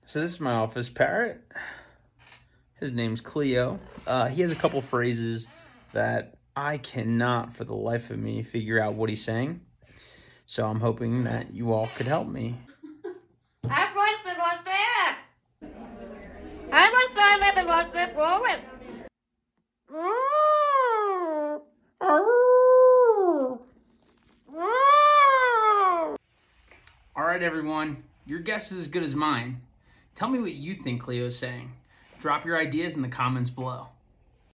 So this is my office parrot. His name's Cleo. He has a couple phrases that I cannot, for the life of me, figure out what he's saying. So I'm hoping that you all could help me. I'd like to watch that. I'd like to watch it rolling. All right, everyone. Your guess is as good as mine. Tell me what you think Cleo's saying. Drop your ideas in the comments below.